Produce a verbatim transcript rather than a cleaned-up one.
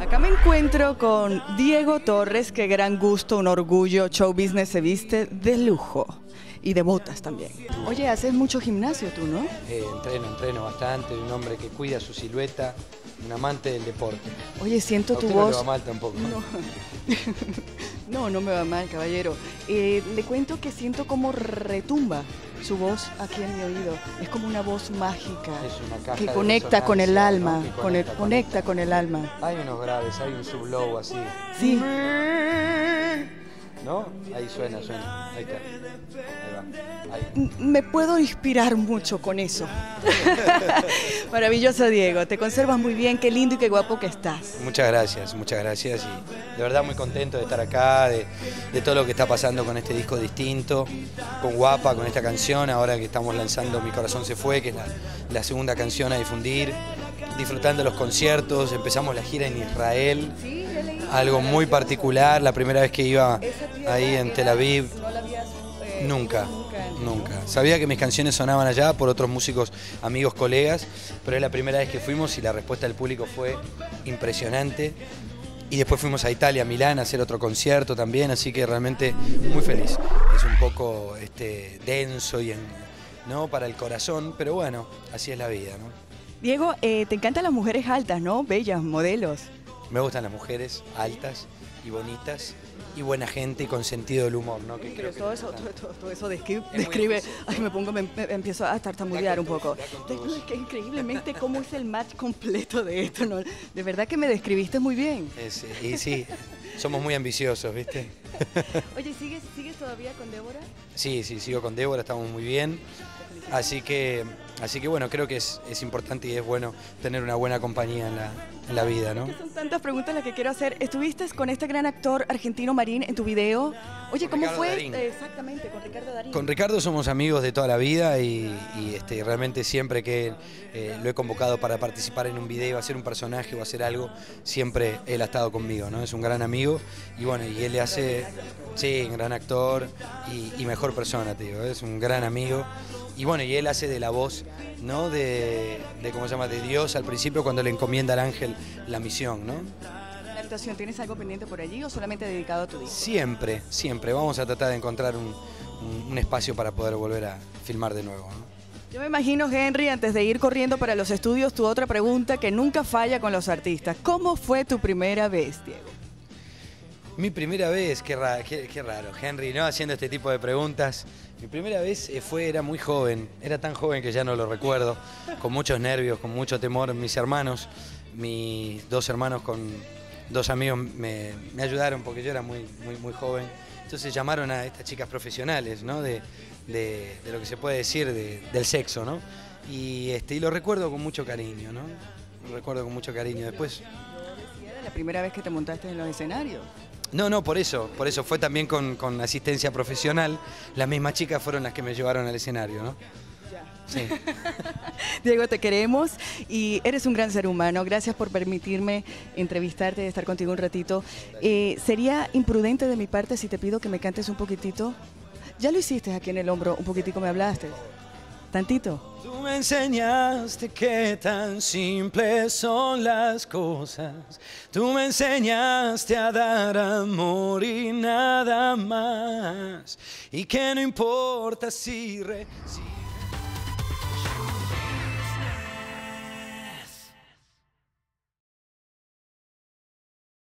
Acá me encuentro con Diego Torres, qué gran gusto, un orgullo, show business, se viste de lujo y de botas también. Oye, haces mucho gimnasio tú, ¿no? Eh, entreno, entreno bastante, un hombre que cuida su silueta, un amante del deporte. Oye, siento A tu usted voz... no le va mal tampoco. No, no, no me va mal, caballero. Eh, le cuento que siento como retumba su voz aquí en mi oído. Es como una voz mágica Es una caja que de conecta con el resonancia, alma, ¿no? Que con el- conecta, conecta con el alma. Hay unos graves, hay un sublow así. Sí. ¿No? Ahí suena, suena. Ahí está. Ahí va. Ahí. M- Me puedo inspirar mucho con eso. Maravilloso, Diego. Te conservas muy bien. Qué lindo y qué guapo que estás. Muchas gracias, muchas gracias y de verdad muy contento de estar acá, de, de todo lo que está pasando con este disco distinto, con Guapa, con esta canción, ahora que estamos lanzando Mi Corazón Se Fue, que es la, la segunda canción a difundir, disfrutando los conciertos, empezamos la gira en Israel, algo muy particular, la primera vez que iba ahí en Tel Aviv. Nunca, nunca. Sabía que mis canciones sonaban allá por otros músicos, amigos, colegas, pero es la primera vez que fuimos y la respuesta del público fue impresionante. Y después fuimos a Italia, a Milán, a hacer otro concierto también, así que realmente muy feliz. Es un poco este, denso y en, ¿no? para el corazón, pero bueno, así es la vida, ¿no? Diego, eh, te encantan las mujeres altas, ¿no? Bellas, modelos. Me gustan las mujeres altas y bonitas y buena gente y con sentido del humor, ¿no? Que Sí, creo pero que todo es eso, todo, importante. todo- todo eso describe, muy describe difícil. ay, me pongo, me, me- empiezo a tartamudear Da un con poco. todos, da con Entonces, todos. es que increíblemente cómo es el match completo de esto, ¿no? De verdad que me describiste muy bien. Es, y sí, somos muy ambiciosos, ¿viste? Oye, ¿sigues, ¿sigues todavía con Débora? Sí, sí, sigo con Débora, estamos muy bien. Así que, así que bueno, creo que es, es importante y es bueno tener una buena compañía en la, en la vida, ¿no? Son tantas preguntas las que quiero hacer. Estuviste con este gran actor argentino Marín en tu video. Oye, Con ¿cómo Ricardo fue? Darín. Eh, Exactamente, con Ricardo Darín. Con Ricardo somos amigos de toda la vida y, y, este, realmente siempre que eh, lo he convocado para participar en un video, hacer un personaje o hacer algo, siempre él ha estado conmigo, ¿no? Es un gran amigo y bueno, y él le hace, sí, un gran actor y, y mejor persona, te digo, es un gran amigo. Y bueno, y él hace de la voz, ¿no? De, de, ¿cómo se llama? De Dios al principio cuando le encomienda al ángel la misión, ¿no? ¿La actuación tienes algo pendiente por allí o solamente dedicado a tu disco? Siempre, siempre. Vamos a tratar de encontrar un, un, un espacio para poder volver a filmar de nuevo, ¿no? Yo me imagino, Henry, antes de ir corriendo para los estudios, tu otra pregunta que nunca falla con los artistas. ¿Cómo fue tu primera vez, Diego? Mi primera vez, qué raro, qué, qué raro, Henry, ¿no? Haciendo este tipo de preguntas. Mi primera vez eh, fue, era muy joven, era tan joven que ya no lo recuerdo, con muchos nervios, con mucho temor. Mis hermanos, mis dos hermanos con dos amigos me, me ayudaron porque yo era muy, muy, muy joven. Entonces llamaron a estas chicas profesionales, ¿no? De, de, de lo que se puede decir de, del sexo, ¿no? Y, este, y lo recuerdo con mucho cariño, ¿no? Lo recuerdo con mucho cariño. Después... ¿Era la primera vez que te montaste en los escenarios? No, no, por eso, por eso fue también con, con asistencia profesional. Las mismas chicas fueron las que me llevaron al escenario, ¿no? Sí. Diego, te queremos y eres un gran ser humano. Gracias por permitirme entrevistarte y estar contigo un ratito. Eh, ¿Sería imprudente de mi parte si te pido que me cantes un poquitito? Ya lo hiciste aquí en el hombro, un poquitico me hablaste. ¿Tantito? Tú me enseñaste que tan simples son las cosas. Tú me enseñaste a dar amor y nada más. Y que no importa si... Re, si